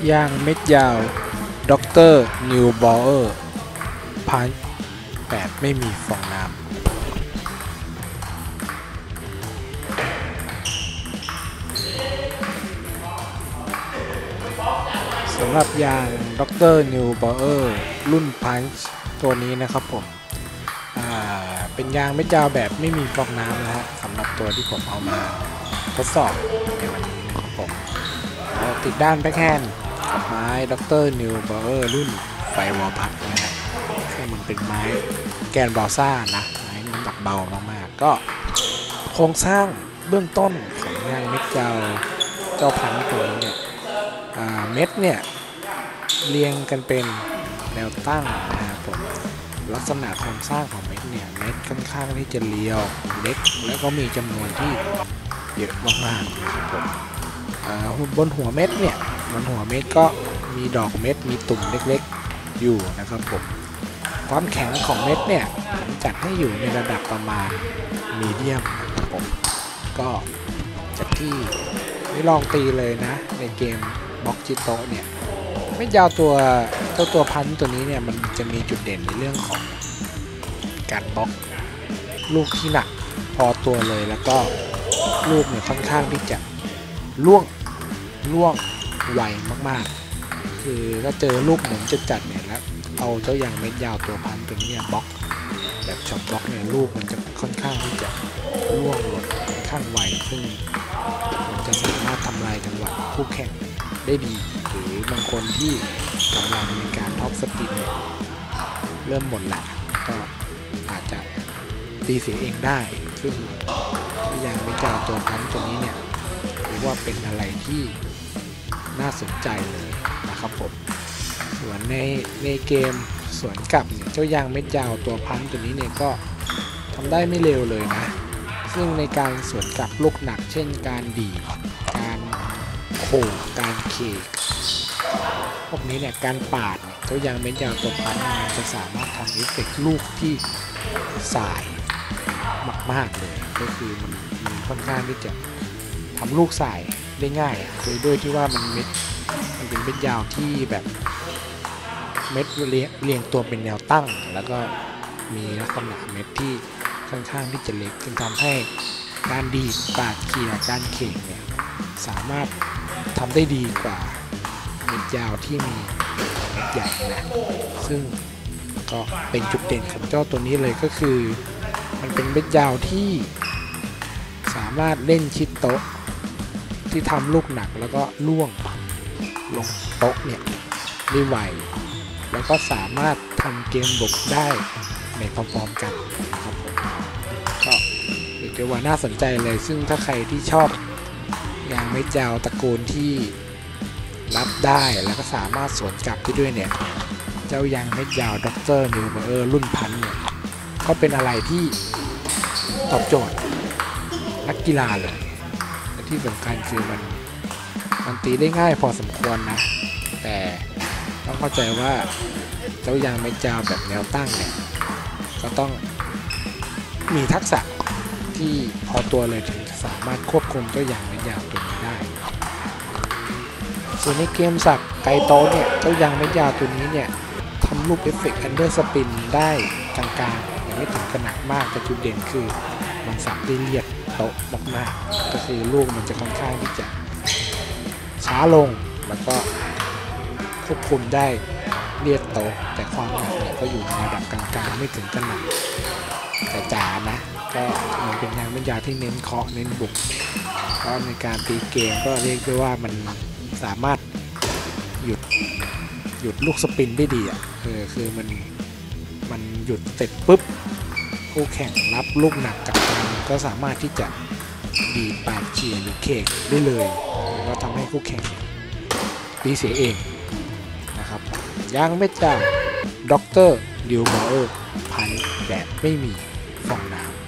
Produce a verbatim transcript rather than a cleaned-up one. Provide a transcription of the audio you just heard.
ยางเม็ดยาวด็อกเตอร์นิวบอลเออร์พันแบบไม่มีฟองน้ำสำหรับยางด็อกเตอร์นิวบอลเออร์รุ่นพันตัวนี้นะครับผมเป็นยางเม็ดยาวแบบไม่มีฟองน้ำนะฮะสำหรับตัวที่ผมเอามาทดสอบในวันนี้นะครับผมติดด้านแบ็คแฮนด์กับไม้ด็อกเตอร์นิวบอลเออร์รุ่นไฟวอลพัดนะฮะคือมันเป็นไม้แกนบอลซ่านะไม้น้ำหนักเบามากๆก็โครงสร้างเบื้องต้นของยางเม็ดยาวเจ้าพันตัวนี้เนี่ยเม็ดเนี่ยเรียงกันเป็นแนวตั้งนะครับผมลักษณะโครงสร้างของเม็ดเนี่ยเม็ดค่อนข้างที่จะเรียวเล็กแล้วก็มีจำนวนที่เยอะมากๆนะครับผมบนหัวเม็ดเนี่ยบนหัวเม็ดก็มีดอกเม็ดมีตุ่มเล็กๆอยู่นะครับผมความแข็งของเม็ดเนี่ยจัดให้อยู่ในระดับประมาณมีเดียมนะครับผมก็จากที่ได้ลองตีเลยนะในเกมบล็อกจิโตเนี่ยเม็ดยาวตัวเจ้าตัวพันตัวนี้เนี่ยมันจะมีจุดเด่นในเรื่องของการบล็อกลูกที่หนักพอตัวเลยแล้วก็ลูกเนี่ยค่อนข้างที่จะล่วงล่วงไวมากๆคือถ้าเจอลูกหมุนจะจัดเนี่ยแล้วเอาเจ้ายางเม็ดยาวตัวพันตัวนี้บล็อกแบบช็อตบล็อกเนี่ยลูกมันจะค่อนข้างที่จะล่วงหล่นค่อนข้างไวซึ่งมันจะสามารถทำลายจังหวะคู่แข่งได้ดีหรือบางคนที่กำลังในการท็อปสปีดเนี่ยเริ่มหมดละก็อาจจะตีเสียเองได้ซึ่งยางเม็ดยาวตัวพันตัวนี้เนี่ยถือว่าเป็นอะไรที่น่าสนใจเลยนะครับผมส่วนในในเกมสวนกลับเนี่ยเจ้ายางเม็ดยาวตัวพันตัวนี้เนี่ยก็ทำได้ไม่เร็วเลยนะซึ่งในการสวนกลับลูกหนักเช่นการดีการโขกการเคกพวกนี้เนี่ยการปาดเนี่ยเจ้ายางเม็ดยาวตัวพันมันจะสามารถทำเอฟเฟกต์ลูกที่สายมากๆเลยก็คือมันมันค่อนข้างที่จะทำลูกสายได้ง่ายโดยด้วยที่ว่ามันเม็ดมันเป็นเม็ดยาวที่แบบเม็ดเรียงเรียงตัวเป็นแนวตั้งแล้วก็มีลักษณะเม็ดที่ค่อนข้างที่จะเล็กจึงทำให้การดีดปาดเขี่ยการเข่งเนี่ยสามารถทำได้ดีกว่าเม็ดยาวที่มีเม็ดใหญ่นะซึ่งก็เป็นจุดเด่นของเจ้าตัวนี้เลยก็คือมันเป็นเม็ดยาวที่สามารถเล่นชิดโต๊ะที่ทำลูกหนักแล้วก็ล่วงลงโต๊ะเนี่ยได้ไวแล้วก็สามารถทำเกมบุกได้ในพร้อมๆกันนะครับผมก็เรียกได้ว่าน่าสนใจเลยซึ่งถ้าใครที่ชอบยางเม็ดยาวตระกูลที่รับได้แล้วก็สามารถสวนกลับได้ด้วยเนี่ยเจ้ายางเม็ดยาวด็อกเตอร์นิวบอลเออร์รุ่นพันเนี่ยก็เป็นอะไรที่ตอบโจทย์นักกีฬาเลยและที่สำคัญคือมันมันตีได้ง่ายพอสมควรนะแต่ต้องเข้าใจว่าเจ้ายางเม็ดยาวแบบแนวตั้งเนี่ยก็ต้องมีทักษะที่พอตัวเลยถึงจะสามารถควบคุมเจ้ายางเม็ดยาวตัวนี้ได้ส่วนในเกมสับไกโตเนี่ยเจ้ายางเม็ดยาวตัวนี้เนี่ยทำลูกเอฟเฟกต์อันเดอร์สปินได้กลางๆยังไม่ถึงขนาดมากแต่จุดเด่นคือมันสับได้เรียบโต๊ะมากๆก็คือลูกมันจะค่อนข้างที่จะช้าลงแล้วก็ควบคุมได้เรียบโต๊ะแต่ความหนักเนี่ยก็อยู่ในระดับกลางๆไม่ถึงขนาดจ๋าๆนะก็มันเป็นยางเม็ดยาวที่เน้นเคาะเน้นบุกเพราะในการตีเกมก็เรียกได้ว่ามันสามารถหยุดหยุดลูกสปินได้ดีอ่ะคือคือมันมันหยุดเสร็จปุ๊บคู่แข่งรับลูกหนักกลับมาก็สามารถที่จะดีปาดเฉียหรือเคกได้เลยแล้วก็ทำให้คู่แข่งตีเสียเองนะครับยางเม็ดยาวด็อกเตอร์นิวบอลเออร์พันแบบไม่มีฟองน้ำ